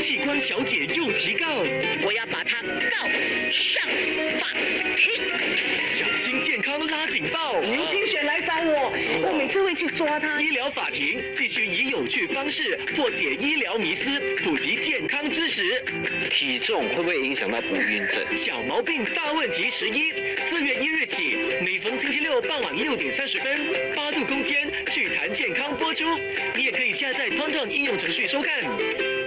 器官小姐又提告， 我要把他告上法庭。 小心健康拉警报。 刘评选来找我，我每次会去抓他。 医疗法庭继续以有趣方式破解医疗迷思，普及健康知识。 体重会不会影响到不孕症？ 小毛病大问题11，4月1日起，每逢星期六傍晚6点30分，8度空间趣谈健康播出。你也可以下载 TONTON 应用程序收看。